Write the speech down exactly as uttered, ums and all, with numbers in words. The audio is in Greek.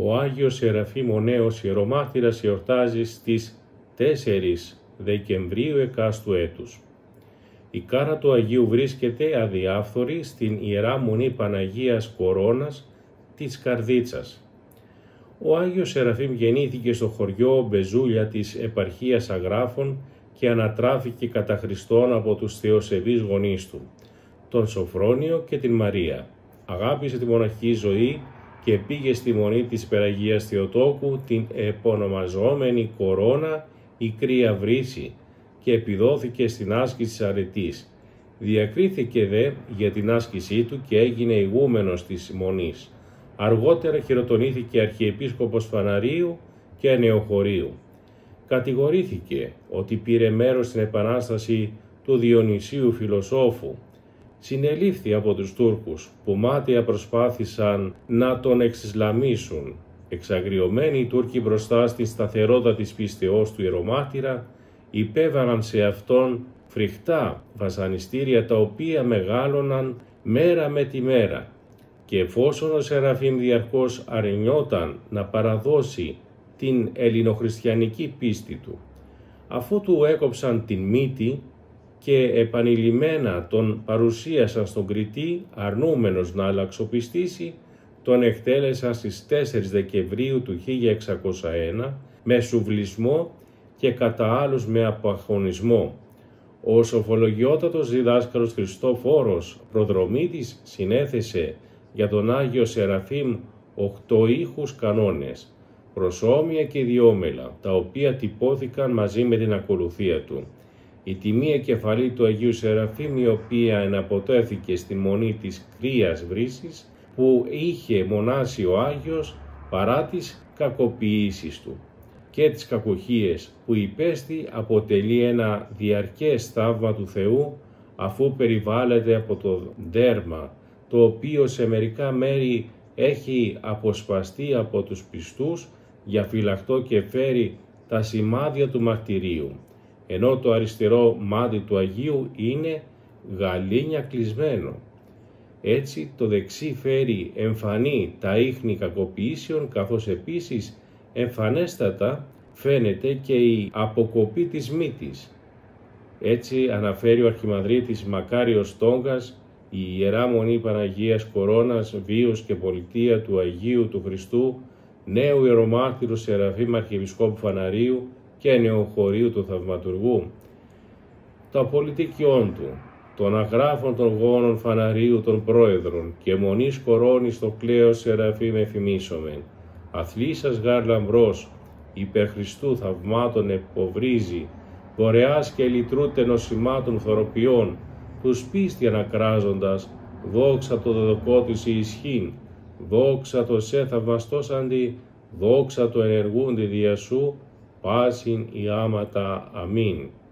Ο Άγιος Σεραφείμ ο Νέος Ιερομάρτυρας εορτάζει στις τέσσερις Δεκεμβρίου εκάστου έτους. Η κάρα του Αγίου βρίσκεται αδιάφθορη στην Ιερά Μονή Παναγίας Κορώνας της Καρδίτσας. Ο Άγιος Σεραφείμ γεννήθηκε στο χωριό Μπεζούλια της επαρχίας Αγράφων και ανατράφηκε κατά Χριστόν από τους θεοσεβείς γονείς του, τον Σοφρόνιο και την Μαρία. Αγάπησε τη μοναχική ζωή και πήγε στη Μονή της Περαγίας Θεοτόκου, την επωνομαζόμενη Κορώνα ή Κρύα Βρύση, και επιδόθηκε στην άσκηση της αρετής. Διακρίθηκε δε για την άσκησή του και έγινε ηγούμενος της Μονής. Αργότερα χειροτονήθηκε αρχιεπίσκοπος Φαναρίου και Νεοχωρίου. Κατηγορήθηκε ότι πήρε μέρος στην επανάσταση του Διονυσίου Φιλοσόφου. Συνελήφθη από τους Τούρκους που μάταια προσπάθησαν να τον εξισλαμίσουν. Εξαγριωμένοι οι Τούρκοι μπροστά στη σταθερότητα της πίστεώς του ιερομάρτυρα υπέβαλαν σε αυτόν φρικτά βασανιστήρια, τα οποία μεγάλωναν μέρα με τη μέρα, και εφόσον ο Σεραφείμ διαρκώς αρνιόταν να παραδώσει την ελληνοχριστιανική πίστη του, αφού του έκοψαν την μύτη και επανειλημμένα τον παρουσίασαν στον Κριτή, αρνούμενος να αλλαξοπιστήσει, τον εκτέλεσαν στις τέσσερις Δεκεμβρίου του χίλια εξακόσια ένα με σουβλισμό και κατά άλλους με απαχωνισμό. Ο σοφολογιότατος διδάσκαλος Χριστόφορος Προδρομήτης συνέθεσε για τον Άγιο Σεραφείμ οκτώ ήχους κανόνες, προσώμια και ιδιόμελα, τα οποία τυπώθηκαν μαζί με την ακολουθία του. Η τιμία κεφαλή του Αγίου Σεραφείμ, η οποία εναποτέθηκε στη Μονή της Κρύας Βρύσης, που είχε μονάσει ο Άγιος παρά τις κακοποιήσεις του και τις κακοχίες που υπέστη, αποτελεί ένα διαρκές θαύμα του Θεού, αφού περιβάλλεται από το δέρμα, το οποίο σε μερικά μέρη έχει αποσπαστεί από τους πιστούς για φυλακτό και φέρει τα σημάδια του μαρτυρίου, ενώ το αριστερό μάτι του Αγίου είναι γαλήνια κλεισμένο. Έτσι το δεξί φέρει εμφανή τα ίχνη κακοποιήσεων, καθώς επίσης εμφανέστατα φαίνεται και η αποκοπή της μύτης. Έτσι αναφέρει ο Αρχιμανδρίτης Μακάριος Τόγκας, η Ιερά Μονή Παναγίας Κορώνας, βίος και πολιτεία του Αγίου του Χριστού, νέου Ιερομάρτυρου Σεραφείμ Αρχιεπισκόπου Φαναρίου και Νεοχωρίου του Θαυματουργού. Τα πολιτικιών του, των αγράφων των γόνων Φαναρίου των πρόεδρων και Μονής Κορώνης στο κλέος Σεραφείμ εφημίσομεν. Αθλήσας γάρ λαμπρός, υπερ Χριστού θαυμάτων εποβρίζει, δωρεάς και λυτρούτε νοσημάτων θωροποιών, τους πίστη ανακράζοντας, δόξα το δεδοκό της η ισχύν, δόξα το σε θαυμαστός αντί, δόξα το ενεργούντι δια σου, πάσιν η άματα. Αμήν.